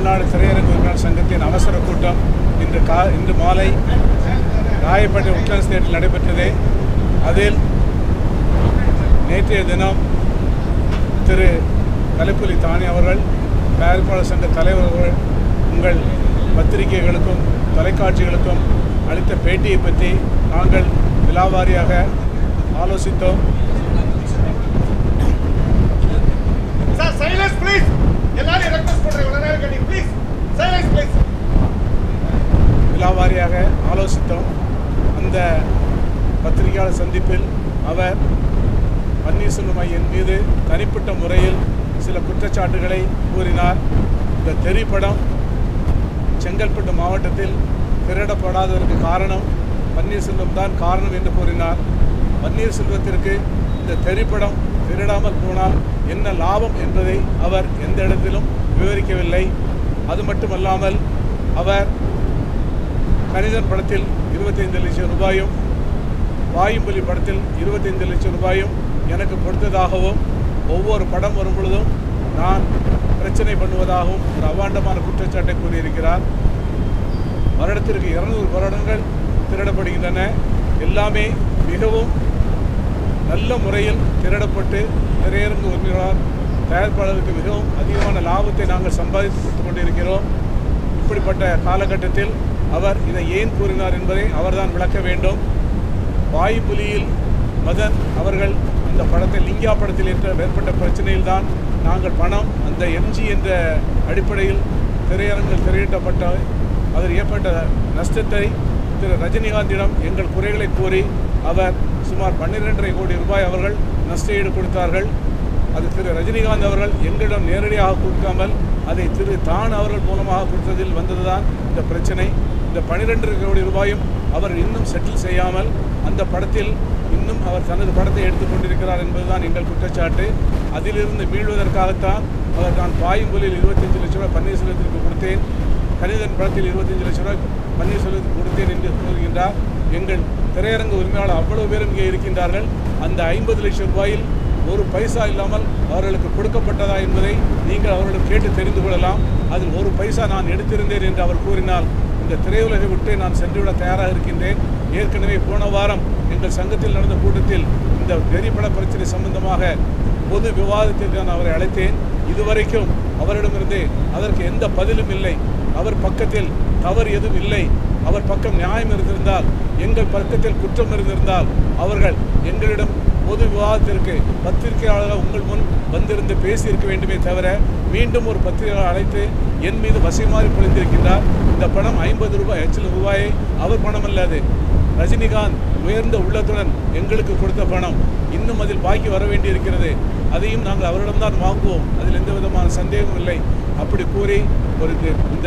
தமிழ்நாடு திரையரங்கு உரிமையாளர் சங்கத்தின் அவசர கூட்டம் இன்று மாலை ராயப்பேட்டை உட்லண்ட்ஸ் தியேட்டரில் நடைபெற்றது. அதில் நேற்றைய தினம் திரு கலைப்புலி தானி அவர்கள், தயாரிப்பாளர் சங்க தலைவர் அவர்கள் உங்கள் பத்திரிகைகளுக்கும் தொலைக்காட்சிகளுக்கும் அளித்த பேட்டியை பற்றி நாங்கள் விலாவாரியாக ஆலோசித்தோம். விலாவாரியாக ஆலோசித்தோம். அந்த பத்திரிகையாளர் சந்திப்பில் அவர் பன்னீர்செல்வம் ஐயன் மீது தனிப்பட்ட முறையில் சில குற்றச்சாட்டுகளை கூறினார். இந்த திரைப்படம் செங்கல்பட்டு மாவட்டத்தில் திரையிடப்படாததற்கு காரணம் பன்னீர்செல்வம் தான் காரணம் என்று கூறினார். பன்னீர்செல்வத்திற்கு இந்த திரைப்படம் திரையிடாமல் போனால் என்ன லாபம் என்பதை அவர் எந்த இடத்திலும் விவரிக்கவில்லை. அது மட்டுமல்லாமல் அவர் கணிதன் படத்தில் 25 லட்சம் ரூபாயும் வாயும்புலி படத்தில் 25 லட்சம் ரூபாயும் எனக்கு கொடுத்ததாகவும், ஒவ்வொரு படம் வரும் பொழுதும் நான் பிரச்சனை பண்ணுவதாகவும் ஒரு அவாண்டமான குற்றச்சாட்டை கூறியிருக்கிறார். வருடத்திற்கு 200 வருடங்கள் திரையிடப்படுகின்றன. எல்லாமே மிகவும் நல்ல முறையில் திரையிடப்பட்டு திரையரங்கு உரிமையாளர் தயாரிப்பாளருக்கு மிகவும் அதிகமான லாபத்தை நாங்கள் சம்பாதித்து கொண்டிருக்கிறோம். இப்படிப்பட்ட காலகட்டத்தில் அவர் இதை ஏன் கூறினார் என்பதை அவர்தான் விளக்க வேண்டும். வாயுப்புலியில் மதன் அவர்கள் அந்த படத்தை லிங்கா படத்தில் ஏற்பட்ட பிரச்சனையில் தான் நாங்கள் பணம் அந்த எம்ஜி என்ற அடிப்படையில் திரையரங்கில் திரையிட்டப்பட்ட அதில் ஏற்பட்ட நஷ்டத்தை திரு ரஜினிகாந்திடம் எங்கள் குறைகளை கூறி அவர் சுமார் 12.5 கோடி ரூபாய் அவர்கள் நஷ்டஈடு கொடுத்தார்கள். அது திரு ரஜினிகாந்த் அவர்கள் எங்களிடம் நேரடியாக கொடுக்காமல் அதை திரு தான் அவர்கள் மூலமாக கொடுத்ததில் வந்ததுதான் இந்த பிரச்சனை. இந்த 12.5 கோடி ரூபாயும் அவர் இன்னும் செட்டில் செய்யாமல் அந்த படத்தில் இன்னும் அவர் தனது படத்தை எடுத்துக்கொண்டிருக்கிறார் என்பதுதான் எங்கள் குற்றச்சாட்டு. அதிலிருந்து மீள்வதற்காகத்தான் அவர் நான் பாயும்பொலியில் 25 லட்சம் ரூபாய் பன்னீர்செல்வத்திற்கு கொடுத்தேன், கணிதன் படத்தில் 25 லட்சம் ரூபாய் பன்னீர்செல்வத்துக்கு கொடுத்தேன் என்று கூறுகின்றார். எங்கள் திரையரங்கு உரிமையாளர் அவ்வளவு பேரும் இங்கே இருக்கின்றார்கள். அந்த 50 லட்சம் ரூபாயில் ஒரு பைசா இல்லாமல் அவர்களுக்கு கொடுக்கப்பட்டதா என்பதை நீங்கள் அவர்களிடம் கேட்டு தெரிந்து கொள்ளலாம். அதில் ஒரு பைசா நான் எடுத்திருந்தேன் என்று அவர் கூறினால் இந்த திரையுலகை விட்டு நான் சென்றுவிட தயாராக இருக்கின்றேன். ஏற்கனவே போன வாரம் எங்கள் சங்கத்தில் நடந்த கூட்டத்தில் இந்த திரைப்பட பிரச்சனை சம்பந்தமாக பொது விவாதத்திற்கு நான் அவரை அழைத்தேன். இதுவரைக்கும் அவரிடமிருந்து அதற்கு எந்த பதிலும் இல்லை. அவர் பக்கத்தில் தவறு எதுவும் இல்லை, அவர் பக்கம் நியாயம் இருந்திருந்தால், எங்கள் பக்கத்தில் குற்றம் இருந்திருந்தால் அவர்கள் எங்களிடம் பொது விவாதத்திற்கு பத்திரிகையாளர்கள் உங்கள் முன் வந்திருந்து பேசியிருக்க வேண்டுமே தவிர மீண்டும் ஒரு பத்திரிகையாளர் அழைத்து என் மீது வசைமாறி பொழிந்திருக்கின்றார். இந்த பணம் 50 லட்சம் ரூபாயை அவர் பணம் அல்லது ரஜினிகாந்த் உயர்ந்த உள்ளத்துடன் எங்களுக்கு கொடுத்த பணம் இன்னும் அதில் பாக்கி வர வேண்டியிருக்கிறது. அதையும் நாங்கள் அவரிடம்தான் வாங்குவோம், அதில் எந்த விதமான சந்தேகமும் இல்லை. அப்படி கூறி ஒரு இந்த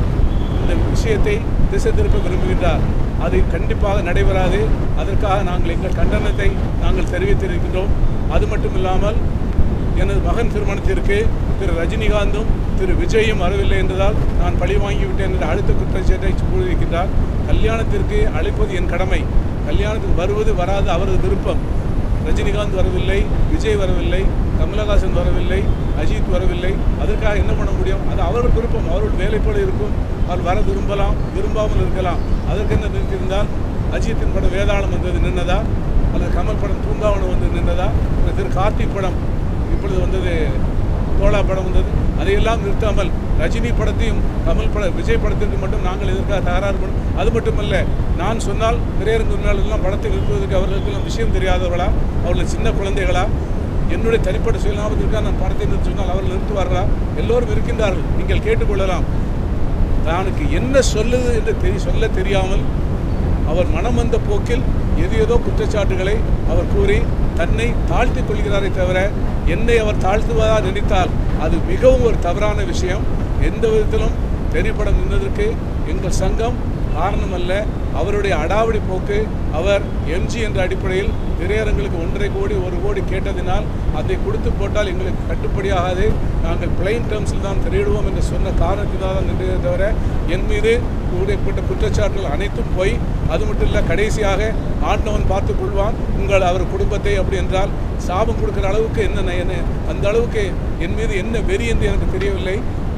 விஷயத்தை திசை திருப்ப விரும்புகின்றார். அது கண்டிப்பாக நடைபெறாது. அதற்காக நாங்கள் எங்கள் கண்டனத்தை நாங்கள் தெரிவித்திருக்கின்றோம். அது மட்டும் இல்லாமல் எனது மகன் திருமணத்திற்கு திரு ரஜினிகாந்தும் திரு விஜயும் வரவில்லை என்றதால் நான் பழி வாங்கிவிட்டேன் என்ற அடுத்த குற்றச்சாட்டை கூறியிருக்கின்றார். கல்யாணத்திற்கு அழைப்பது என் கடமை, கல்யாணத்துக்கு வருவது வராது அவரது விருப்பம். ரஜினிகாந்த் வரவில்லை, விஜய் வரவில்லை, கமலஹாசன் வரவில்லை, அஜித் வரவில்லை. அதற்காக என்ன பண்ண முடியும்? அது அவர்கள் விருப்பம், அவர்கள் வேலைப்போடு இருக்கும். அவர் வர விரும்பலாம், விரும்பாமல் இருக்கலாம். அதற்கு என்ன நிறுத்தியிருந்தால் அஜித்தின் படம் வேதாளம் வந்தது நின்னதா, அல்லது கமல் படம் தூங்காவனம் வந்து நின்றதா, திரு கார்த்திக் படம் இப்பொழுது வந்தது தோழா படம் வந்தது, அதையெல்லாம் நிறுத்தாமல் ரஜினி படத்தையும் கமல் விஜய் படத்திற்கு மட்டும் நாங்கள் எதற்காக தகராறு பண்ணோம்? அது மட்டுமல்ல, நான் சொன்னால் திரையரங்கு எல்லாம் படத்தை நிறுத்துவதற்கு அவர்களுக்கெல்லாம் விஷயம் தெரியாதவர்களா, அவர்கள் சின்ன குழந்தைகளா? என்னுடைய தனிப்பட்ட சுயலாபத்திற்காக நான் படத்தை நிறுத்தி சொன்னால் அவர்கள் நிறுத்துவார்களா? எல்லோரும் இருக்கின்றார்கள், நீங்கள் கேட்டுக்கொள்ளலாம். தானுக்கு என்ன சொல்லுது என்று சொல்ல தெரியாமல் அவர் மனம் வந்த போக்கில் ஏதோ குற்றச்சாட்டுகளை அவர் கூறி தன்னை தாழ்த்திக் கொள்கிறாரே தவிர என்னை அவர் தாழ்த்துவதாக நினைத்தால் அது மிகவும் ஒரு தவறான விஷயம். எந்த விதத்திலும் திரைப்படம் நின்றதற்கு எங்கள் சங்கம் காரணம் அல்ல. அவருடைய அடாவடி போக்கு, அவர் எம்ஜி என்ற அடிப்படையில் திரையரங்களுக்கு 1.5 கோடி 1 கோடி கேட்டதினால் அதை கொடுத்து போட்டால் எங்களுக்கு கட்டுப்படியாகாது, நாங்கள் பிளைன் டேர்ம்ஸில் தான் திரையிடுவோம் என்று சொன்ன காரணத்தினால் தான் நின்றதே தவிர என் மீது கூடப்பட்ட குற்றச்சாட்டுகள் அனைத்தும் போய். அது மட்டும் இல்லை, கடைசியாக ஆண்டவன் பார்த்து கொள்வான் அவர் குடும்பத்தை அப்படி என்றால் சாபம் கொடுக்குற அளவுக்கு என்ன அந்த அளவுக்கு என் மீது என்ன வெறி என்று எனக்கு தெரியவில்லை.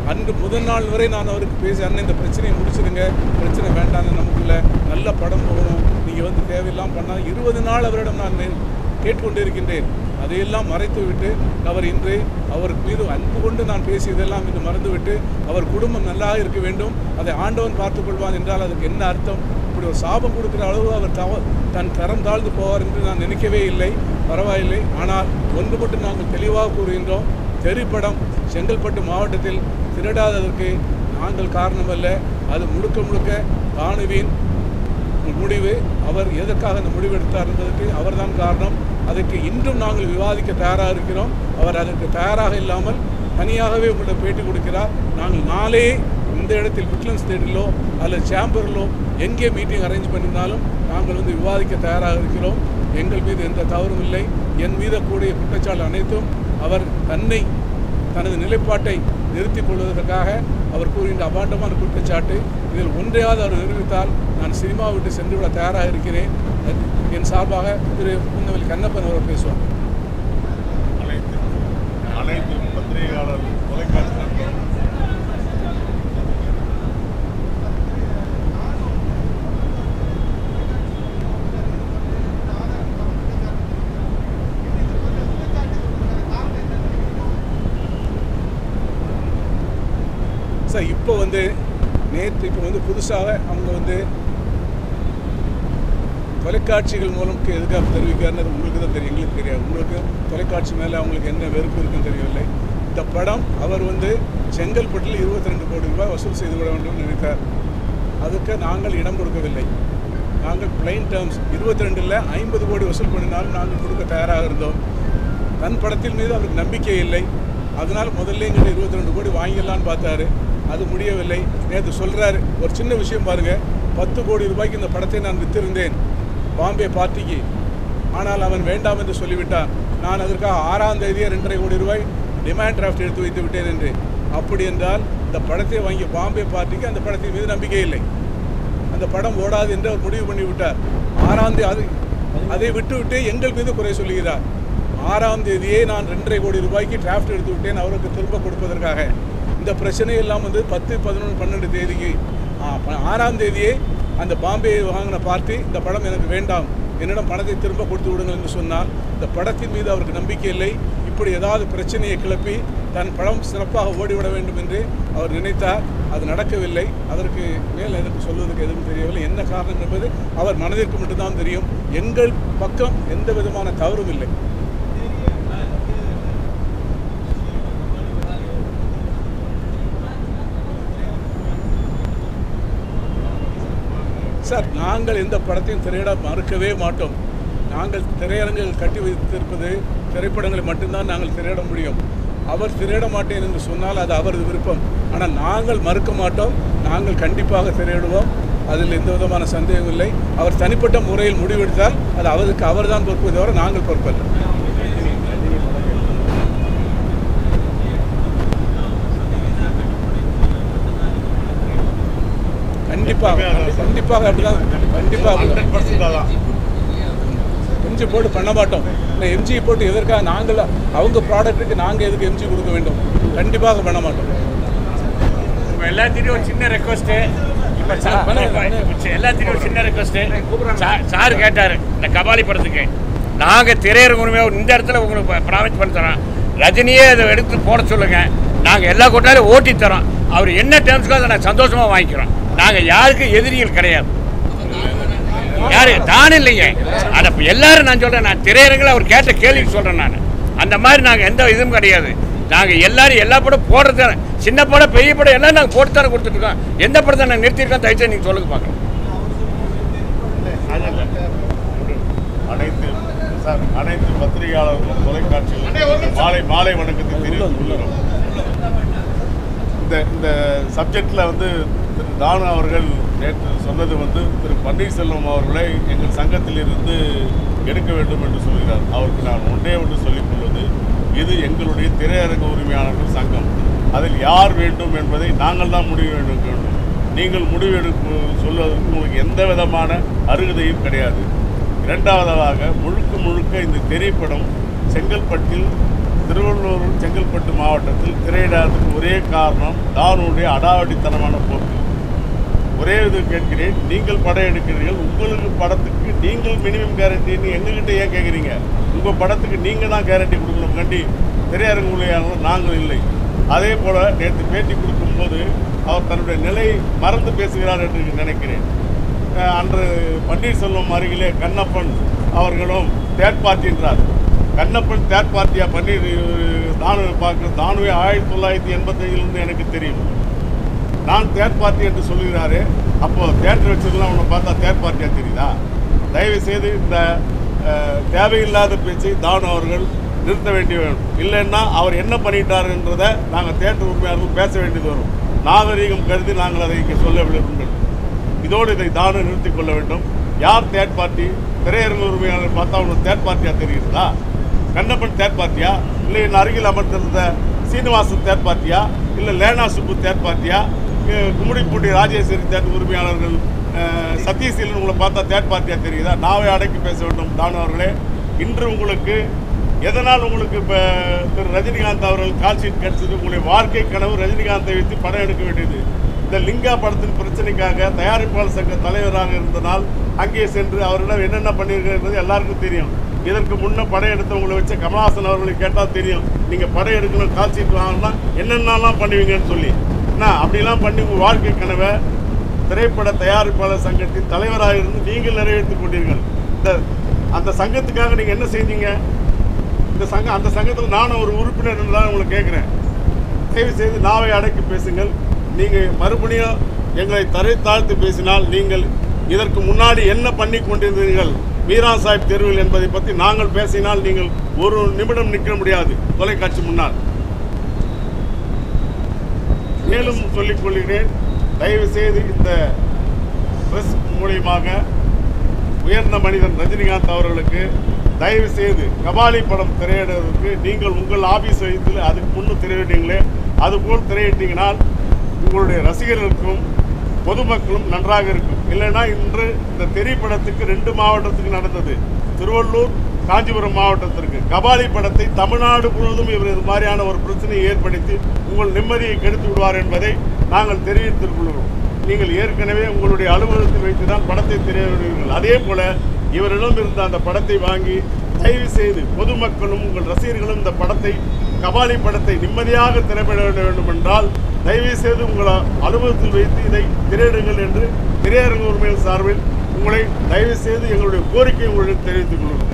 அன்று முதல் நாள் வரை நான் அவருக்கு பேசி, அண்ணன் இந்த பிரச்சனையை முடிச்சிடுங்க, பிரச்சனை வேண்டாம், நமக்குள்ள நல்ல படம் போகணும், நீங்கள் வந்து தேவையில்லாம் பண்ணால் 20 நாள் அவரிடம் நான் கேட்டுக்கொண்டிருக்கின்றேன். அதையெல்லாம் மறைத்து விட்டு அவர் இன்று அவருக்கு மீது அன்பு கொண்டு நான் பேசியதெல்லாம் இன்று மறந்துவிட்டு அவர் குடும்பம் நல்லாக இருக்க வேண்டும், அதை ஆண்டவன் பார்த்துக்கொள்வான் என்றால் அதுக்கு என்ன அர்த்தம்? இப்படி ஒரு சாபம் கொடுக்குற அளவு அவர் தன் தரம் தாழ்ந்து போவார் என்று நான் நினைக்கவே இல்லை. பரவாயில்லை. ஆனால் ஒன்று மட்டும் நாங்கள் தெளிவாக கூறுகின்றோம், திரைப்படம் செங்கல்பட்டு மாவட்டத்தில் திருடாததற்கு நாங்கள் காரணமல்ல. அது முழுக்க முழுக்க பானுவின் முடிவு. அவர் எதற்காக அந்த முடிவு எடுத்தார் என்பதற்கு அவர்தான் காரணம். அதற்கு இன்றும் நாங்கள் விவாதிக்க தயாராக இருக்கிறோம். அவர் அதற்கு தயாராக இல்லாமல் தனியாகவே உங்களிடம் பேட்டி கொடுக்கிறார். நாங்கள் நாளே இந்த இடத்தில் விட்லன்ஸ் தேடிலோ அல்லது சேம்பரிலோ எங்கே மீட்டிங் அரேஞ்ச் பண்ணியிருந்தாலும் நாங்கள் வந்து விவாதிக்க தயாராக இருக்கிறோம். எங்கள் மீது எந்த தவறும் இல்லை. என் மீது கூடிய குற்றச்சாட்டு அனைத்தும் அவர் தனது நிலைப்பாட்டை நிறுத்திக் கொள்வதற்காக அவர் கூறுகின்ற அபாண்டமான குற்றச்சாட்டு. இதில் ஒன்றையாவது அவர் நிரூபித்தால் நான் சினிமா விட்டு சென்றுவிட தயாராக இருக்கிறேன். என் சார்பாக திரு பூந்தமல்லி கண்ணப்பன் அவர் பேசுவார். அனைத்து பத்திரிகையாளர் தொலைக்காட்சி சார், இப்போ வந்து புதுசாக அவங்க வந்து தொலைக்காட்சிகள் மூலம் எதுக்காக தெரிவிக்கிறார் உங்களுக்கு தான் தெரியும், எங்களுக்கு தெரியாது. உங்களுக்கு தொலைக்காட்சி மேலே அவங்களுக்கு என்ன வெறுப்பு இருக்குன்னு தெரியவில்லை. இந்த படம் அவர் வந்து செங்கல்பட்டில் 22 கோடி ரூபாய் வசூல் செய்து விட வேண்டும் நினைத்தார். அதுக்கு நாங்கள் இடம் கொடுக்கவில்லை. நாங்கள் பிளைன் டேர்ம்ஸ் 22 50 கோடி வசூல் பண்ணினாலும் நாங்கள் கொடுக்க தயாராக இருந்தோம். தன் படத்தின் மீது அவருக்கு நம்பிக்கை இல்லை. அதனால் முதல்ல எங்கிட்ட 22 கோடி வாங்கிடலான்னு பார்த்தாரு. அது முடியவில்லை. நேற்று சொல்கிறாரு, ஒரு சின்ன விஷயம் பாருங்கள், 10 கோடி ரூபாய்க்கு இந்த படத்தை நான் விற்றிருந்தேன் பாம்பே பார்ட்டிக்கு. ஆனால் அவன் வேண்டாம் என்று சொல்லிவிட்டான். நான் அதற்காக 6ஆம் தேதியே 2.5 கோடி ரூபாய் டிமாண்ட் டிராஃப்ட் எடுத்து வைத்து விட்டேன் என்று. அப்படி என்றால் இந்த படத்தை வாங்கிய பாம்பே பார்ட்டிக்கு அந்த படத்தின் மீது நம்பிக்கை இல்லை. அந்த படம் ஓடாது என்று அவர் முடிவு பண்ணிவிட்டார். 6ஆம் தேதி அதை விட்டுவிட்டு எங்கள் மீது குறை சொல்லுகிறார். 6ஆம் தேதியே நான் 2.5 கோடி ரூபாய்க்கு டிராஃப்ட் எடுத்து விட்டேன் அவருக்கு திரும்ப கொடுப்பதற்காக. இந்த பிரச்சனையெல்லாம் வந்து 10, 11, 12 தேதிக்கு 6ஆம் தேதியே அந்த பாம்பே வாங்கின பார்ட்டி இந்த படம் எனக்கு வேண்டாம், என்னிடம் பணத்தை திரும்ப கொடுத்து விடுங்கள் என்று சொன்னால் இந்த படத்தின் மீது அவருக்கு நம்பிக்கை இல்லை. இப்படி ஏதாவது பிரச்சனையை கிளப்பி தன் படம் சிறப்பாக ஓடிவிட வேண்டும் என்று அவர் நினைத்தார். அது நடக்கவில்லை. அதற்கு மேல் எனக்கு சொல்வதற்கு எதுவும் தெரியவில்லை. என்ன காரணம் என்பது அவர் மனதிற்கு மட்டும்தான் தெரியும். எங்கள் பக்கம் எந்த விதமான தவறும் இல்லை. சார், நாங்கள் எந்த படத்தையும் திரையிட மறுக்கவே மாட்டோம். நாங்கள் திரையரங்குகள் கட்டி வைத்திருப்பது திரைப்படங்களை மட்டும்தான் நாங்கள் திரையிட முடியும். அவர் திரையிட மாட்டேன் என்று சொன்னால் அது அவரது விருப்பம். ஆனால் நாங்கள் மறுக்க மாட்டோம். நாங்கள் கண்டிப்பாக திரையிடுவோம். அதில் எந்த விதமான சந்தேகம் இல்லை. அவர் தனிப்பட்ட முறையில் முடிவெடுத்தால் அது அவருக்கு அவர் தான் பொறுப்பதை தவிர நாங்கள் பொறுப்பல்ல. கண்டிப்பாக அப்படிதான். கண்டிப்பாக எம்ஜி போட்டு பண்ண மாட்டோம். எம்ஜி போட்டு எதற்காக நாங்கள் அவங்க ப்ராடக்ட்டுக்கு நாங்கள் எதுக்கு எம்ஜி கொடுக்க வேண்டும்? கண்டிப்பாக பண்ண மாட்டோம். எல்லாத்திலையும் ஒரு சின்ன ரெக்வஸ்ட்டு, எல்லாத்திலையும் ஒரு சின்ன ரெக்வஸ்ட்டு. சார் கேட்டார் இந்த கபாலி படத்துக்கு நாங்கள் திரையரங்குமே இந்த இடத்துல உங்களுக்கு ப்ராமிஸ் பண்ணி தரோம், ரஜினியே அதை எடுத்து போட சொல்லுங்கள், நாங்கள் எல்லா கூட்டாலும் ஓட்டி தரோம், அவர் என்ன டேர்ம்ஸ்க்கோ அதை நான் சந்தோஷமாக வாங்கிக்கிறோம். நாங்கள் யாருக்கும் எதிரிகள் கிடையாது. யாரு தான் இல்லைங்க. அதை எல்லாரும் நான் சொல்கிறேன், நான் திரையரங்கில் அவர் கேட்ட கேள்விக்கு சொல்கிறேன். நான் அந்த மாதிரி நாங்கள் எந்த இதுவும் கிடையாது. நாங்கள் எல்லாரும் எல்லா படம் போடுறது, சின்ன படம் பெரிய படம் எல்லாம் நாங்கள் போட்டு தானே கொடுத்துட்ருக்கோம். எந்த படத்தை நான் நிறுத்திருக்கோம் தயவுசெய்து நீங்கள் சொல்லுங்க பார்க்கலாம். அனைத்து பத்திரிகையாளர்களும் தொலைக்காட்சியில் மாலை வணக்கத்தை தெரிவித்துக் கொள்கிறோம். இந்த சப்ஜெக்டில் வந்து திரு தானு அவர்கள் நேற்று சொன்னது வந்து திரு பன்னீர்செல்வம் அவர்களை எங்கள் சங்கத்திலிருந்து எடுக்க வேண்டும் என்று சொல்கிறார். அவருக்கு நான் ஒன்றே ஒன்று சொல்லிக் கொள்வது, இது எங்களுடைய திரையரங்க உரிமையாளர்கள் சங்கம். அதில் யார் வேண்டும் என்பதை நாங்கள் தான் முடிவு எடுக்க வேண்டும். நீங்கள் முடிவெடுக்க சொல்வதற்கு உங்களுக்கு எந்த விதமான அருகதையும் கிடையாது. இரண்டாவதாக முழுக்க இந்த திரைப்படம் செங்கல்பட்டில் திருவள்ளூர் செங்கல்பட்டு மாவட்டத்தில் திரையிடாததுக்கு ஒரே காரணம் டானுடைய அடாவடித்தனமான போக்கு. ஒரே இது கேட்கிறேன், நீங்கள் படம் எடுக்கிறீர்கள், உங்களுக்கு படத்துக்கு நீங்கள் மினிமம் கேரண்டின்னு எங்ககிட்ட ஏன் கேட்குறீங்க? உங்கள் படத்துக்கு நீங்கள் தான் கேரண்டி கொடுக்கணும் கண்டி திரையரங்கு ஊழியர்கள் நாங்கள் இல்லை. அதே போல் நேற்று பேட்டி கொடுக்கும்போது அவர் தன்னுடைய நிலை மறந்து பேசுகிறார் என்று நினைக்கிறேன். அன்று பன்னீர்செல்வம் அருகிலே கண்ணப்பன் அவர்களும் தேர்ட் பார்ட்டி என்றார். கண்ணப்பன் தேர்ட் பார்ட்டியாக பன்னீர் தானு பார்க்குற தானுவே 1985 எனக்கு தெரியும். நான் தேர்ட் பார்ட்டி என்று சொல்லுகிறாரு. அப்போது தேட்டர் வச்சதுலாம் உன்னை பார்த்தா தேர்ட் பார்ட்டியாக தெரியுதா? தயவு செய்து இந்த தேவையில்லாத பேச்சை தானு அவர்கள் நிறுத்த வேண்டிய வேணும். இல்லைன்னா அவர் என்ன பண்ணிட்டாருன்றதை நாங்கள் தேட்டர் உரிமையாளர்கள் பேச வேண்டியது வரும். நாகரீகம் கருதி நாங்கள் அதை இங்கே சொல்ல விரும்புகிறோம். இதோடு இதை தானு நிறுத்தி கொள்ள வேண்டும். யார் தேர்ட் பார்ட்டி? திரையரங்கு உரிமையாளர் பார்த்தா உனக்கு தேர்ட் பார்ட்டியாக தெரிகிறதா? கண்ணப்பன் தேர்ட் பார்ட்டியா? இல்லை என் அருகில் அமர்ந்திருந்த சீனிவாசன் தேர்ட் பார்ட்டியா? இல்லை லேனா சுப்பு தேர்ட் பார்ட்டியா? கும்மிடிப்பூண்டி ராஜேஸ்வரி தேர்ட் உரிமையாளர்கள் சதீஷில் உங்களை பார்த்தா தேர்ட் பார்ட்டியாக தெரியுதா? நாவே அடக்கி பேச வேண்டும் தானு அவர்களே. இன்று உங்களுக்கு எதனால் உங்களுக்கு இப்போ திரு ரஜினிகாந்த் அவர்கள் கால் ஷீட் கிடைச்சது? உங்களுடைய வாழ்க்கை கனவு ரஜினிகாந்தை வைத்து படம் எடுக்க வேண்டியது. இந்த லிங்கா படத்தின் பிரச்சனைக்காக தயாரிப்பாளர் சங்க தலைவராக இருந்தனால் அங்கே சென்று அவரிடம் என்னென்ன பண்ணியிருக்கிறது எல்லாருக்கும் தெரியும். இதற்கு முன்னே படம் எடுத்தவங்களை வச்ச கமல்ஹாசன் அவர்களை கேட்டால் தெரியும். நீங்கள் படம் எடுக்கணும், கால் ஷீட் வாங்கினா என்னென்னலாம் பண்ணுவீங்கன்னு சொல்லி. அப்படிலாம் பண்ணி உங்கள் வாழ்க்கை கனவை திரைப்பட தயாரிப்பாளர் சங்கத்தின் தலைவராக இருந்து நீங்கள் நிறைவேற்றிக் கொண்டீர்கள். அந்த சங்கத்துக்காக நீங்கள் என்ன செஞ்சீங்க? அந்த சங்கத்தில் நானும் ஒரு உறுப்பினர் தான் உங்களை கேட்குறேன். தயவு செய்து நாவை அடக்கி பேசுங்கள். நீங்கள் மறுபடியும் எங்களை தரை தாழ்த்து பேசினால் நீங்கள் இதற்கு முன்னாடி என்ன பண்ணி கொண்டிருந்தீர்கள் மீரா சாஹிப் தெருவில் என்பதை பற்றி நாங்கள் பேசினால் நீங்கள் ஒரு நிமிடம் நிற்க முடியாது தொலைக்காட்சி முன்னால். மேலும் சொல்லிக் கொள்கிறேன், தயவு செய்து இந்த பிரஸ் மூலியமாக உயர்ந்த மனிதன் ரஜினிகாந்த் அவர்களுக்கு தயவு செய்து கபாலி படம் திரையிடுவதற்கு நீங்கள் உங்கள் ஆபீஸ் வைத்து அதுக்கு முன்னு திரையிட்டீங்களே அதுபோல் திரையிட்டீங்கனால் உங்களுடைய ரசிகர்களுக்கும் பொதுமக்களும் நன்றாக இருக்கும். இல்லைன்னா இன்று இந்த திரைப்படத்துக்கு 2 மாவட்டத்துக்கு நடந்தது. திருவள்ளூர், காஞ்சிபுரம் மாவட்டத்திற்கு கபாலி படத்தை தமிழ்நாடு முழுவதும் இவர் இது மாதிரியான ஒரு பிரச்சனையை ஏற்படுத்தி உங்கள் நிம்மதியை கெடுத்து விடுவார் என்பதை நாங்கள் தெரிவித்துக் கொள்கிறோம். நீங்கள் ஏற்கனவே உங்களுடைய அலுவலகத்தில் வைத்து தான் படத்தை திரையிடுவீர்கள். அதே போல இவரிடம் இருந்த அந்த படத்தை வாங்கி தயவு செய்து பொதுமக்களும் உங்கள் ரசிகர்களும் இந்த படத்தை கபாலி படத்தை நிம்மதியாக திரைப்பட வேண்டும் என்றால் தயவு செய்து உங்கள் அலுவலகத்தில் வைத்து இதை திரையிடுங்கள் என்று திரையரங்கு உரிமையாளர் சார்பில் உங்களை தயவு செய்து எங்களுடைய கோரிக்கை உங்களுக்கு தெரிவித்துக் கொள்கிறோம்.